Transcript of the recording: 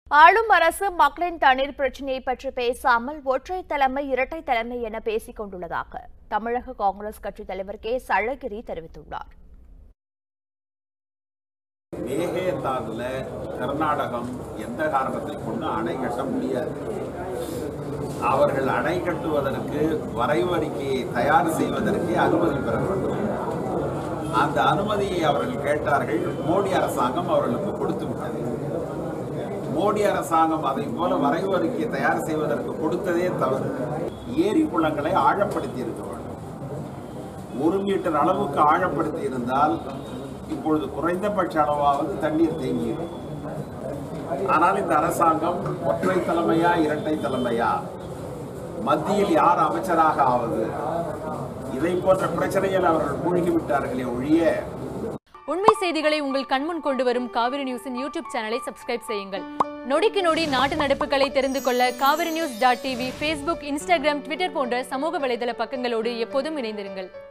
ஆளும் அரசு மக்களின் தண்ணீர் பிரச்சினையை பற்றி பேசாமல் ஒற்றை தலைமை இரட்டை தலைமை என பேசிக் கொண்டுள்ளதாக தமிழக காங்கிரஸ் கட்சித் தலைவர் கே அழகிரி தெரிவித்துள்ளார். மேகதாதுல கர்நாடகம் எந்த காரணத்தை கொண்டு அணை கட்ட முடியாது. அவர்கள் அணை கட்டுவதற்கு வரைவு அறிக்கையை தயார் செய்வதற்கு அனுமதி பெற வேண்டும். அந்த அனுமதியை அவர்கள் கேட்டார்கள். மோடி அரசாங்கம் அவர்களுக்கு கொடுத்து விட்டது. மோடி அரசாங்கம் அதை போல வரைவு அறிக்கையை தயார் செய்வதற்கு கொடுத்ததே தவறு. ஏரி குளங்களை ஆழப்படுத்தி இருக்க வேண்டும். 1 மீட்டர் அளவுக்கு ஆழப்படுத்தி இருந்தால் இப்பொழுது குறைந்தபட்ச அளவாவது தண்ணீர் தேங்கியிருக்கும். ஆனால் இந்த அரசாங்கம் ஒற்றை தலைமையா இரட்டை தலைமையா, மத்தியில் யார் அமைச்சராக ஆவது, இதை போன்ற பிரச்சனைகள் அவர்கள் மூழ்கிவிட்டார்களே ஒழிய. உண்மை செய்திகளை உங்கள் கண்முன் கொண்டு வரும் காவிரி நியூஸின் யூடியூப் சேனலை சப்ஸ்கிரைப் செய்யுங்கள். நொடிக்கு நொடி நாட்டு நடப்புகளை தெரிந்து கொள்ள kaverinews.tv, Facebook, Instagram, Twitter போன்ற சமூக வலைதள பக்கங்களோடு எப்போதும் இணைந்திருங்கள்.